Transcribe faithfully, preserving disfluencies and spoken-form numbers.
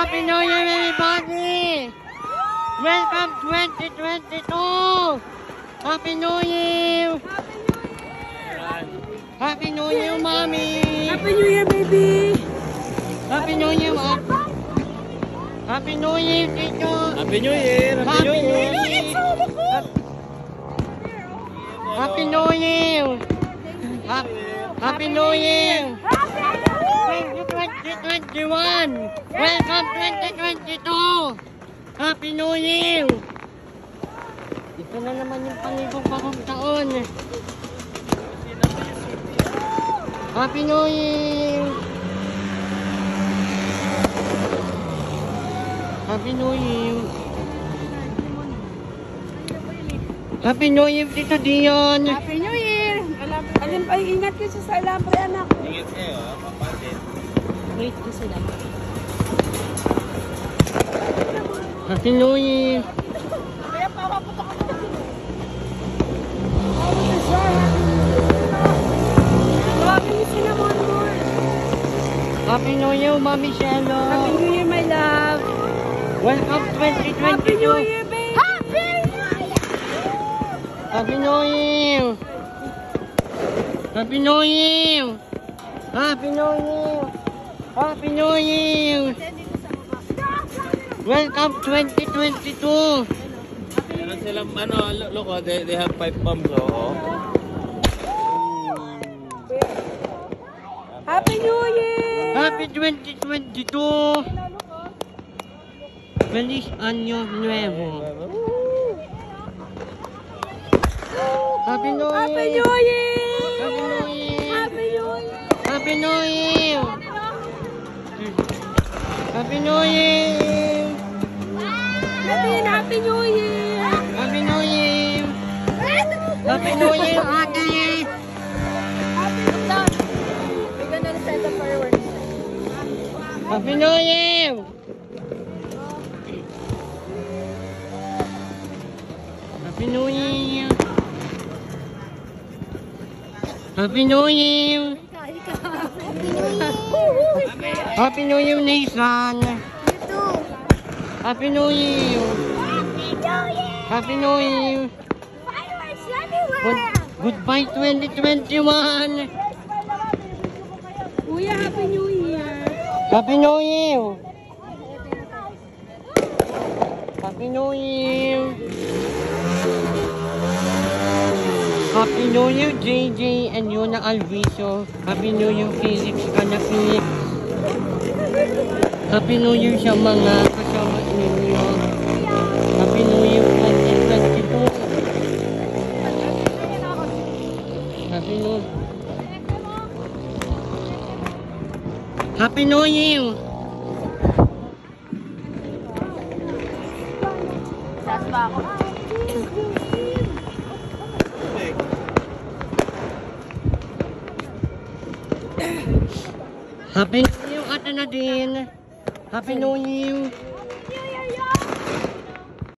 Happy New Year, everybody! Welcome twenty twenty-two! Happy New Year! Happy New Year, Mommy! Happy New Year, baby! Happy New Year, Mom! Happy New Year, Tito! Happy New Year! Happy New Year! Happy New Year! Happy New Year! twenty twenty-one! Welcome twenty twenty-two! Happy New Year! Ito na naman yung panibong bagong taon. Happy New Year! Happy New Year! Happy New Year, Tito Dion! Happy New Year! Alam, alam, ay, ingat kayo sa alambre, anak. Ingat kayo, ha? Papasin. Wait, gusto lang. Happy New Year! Kaya papaputok ako na. Happy cinnamon more. Happy New Year, Mommy Shelo! Happy New Year, my love! Welcome twenty twenty-two! Happy New Year, baby! Happy New Year! Happy New Year! Happy New Year! Happy New Year! Happy New Year! Welcome twenty twenty-two! Meron silang, ano, look, oh, they, they have five bombs, oh. Happy New Year! Happy twenty twenty-two! Feliz Año Nuevo! Happy New Year! Happy New Year! Happy New Year! Happy New Year! Happy New Year! Happy New Year! Natin, Happy New Year! Happy New Year! Happy New Year, ate! Happy New Year! We're gonna set the fireworks. Happy New Year! Happy New Year! Happy New Year! Happy New Year, Nathan! Happy New Year! Happy New Year! Fireworks Good, everywhere! goodbye twenty twenty-one! Kuya, Happy New Year! Happy New Year! Happy New Year! Happy New Year, J J and Yuna Alviso. Happy New Year, Felix Canapi. Happy New Year sa mga kasama ninyo. Happy New Year twenty twenty-two. Happy New Happy New Year! Sas ba ako? Happy New Year, Ate Nadine! Happy New Year!